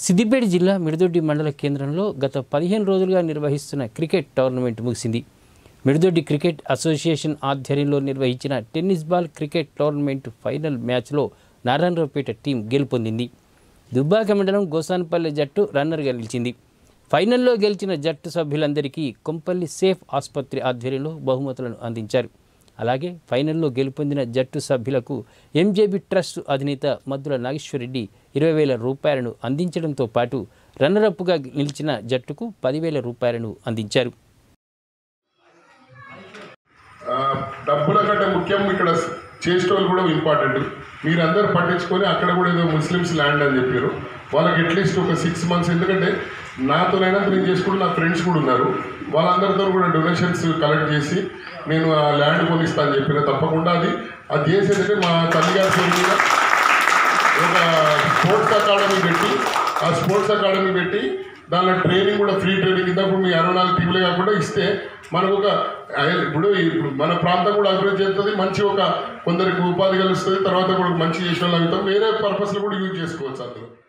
సిద్దిపేట జిల్లా మిడిదొడ్డి మండల కేంద్రంలో గత 15 రోజులుగా నిర్వహిస్తున్న క్రికెట్ టోర్నమెంట్ ముగిసింది. మిడిదొడ్డి క్రికెట్ అసోసియేషన్ ఆధ్వర్యంలో నిర్వహించిన tennis ball cricket tournament final మ్యాచ్లో నారాయణరావుపేట టీం గెలుపొందింది. దుబ్బాక మండలం గోసాన్పల్లి జట్టు రన్నర్గా నిలిచింది. ఫైనల్లో గెలిచిన జట్టు సభ్యులందరికీ కొంపల్లి సేఫ్ ఆసుపత్రి ఆధ్వర్యంలో బహుమతులను అందించారు. అలాగే ఫైనల్లో గెలుపొందిన జట్టు సభ్యులకు ఎంజేబీ ట్రస్ట్ అధినేత మద్దుల నాగేశ్వరరెడ్డి 20,000 రూపాయలను అందించడంతో పాటు రన్నరప్గా నిలిచిన జట్టుకు 10,000 రూపాయలను అందించారు. డబ్బుల కంటే ముఖ్యం ఇక్కడ చేసేటోళ్ళు కూడా ఇంపార్టెంట్. మీరందరూ పట్టించుకొని అక్కడ కూడా ఏదో ముస్లిమ్స్ ల్యాండ్ అని చెప్పారు. వాళ్ళకి అట్లీస్ట్ ఒక 6 months, ఎందుకంటే నాతోనైనా నేను చేసుకుంటూ నా ఫ్రెండ్స్ కూడా ఉన్నారు, వాళ్ళందరితో కూడా డొనేషన్స్ కలెక్ట్ చేసి నేను ఆ ల్యాండ్ కొనిస్తా అని చెప్పిన. తప్పకుండా అది చేసేదంటే మా తల్లిగారి పేరు మీద ఒక స్పోర్ట్స్ అకాడమీ పెట్టి దానిలో ట్రైనింగ్ కూడా ఫ్రీ ట్రైనింగ్ ఇంతప్పుడు మీ 64 టీంలే కాకుండా ఇస్తే మనకు ఇప్పుడు మన ప్రాంతం కూడా అభివృద్ధి చెందుతుంది, మంచి కొందరికి ఉపాధి కలుస్తుంది, తర్వాత కూడా మంచి చేసిన వాళ్ళు అవుతాం, వేరే పర్పస్లో కూడా యూజ్ చేసుకోవచ్చు అందులో.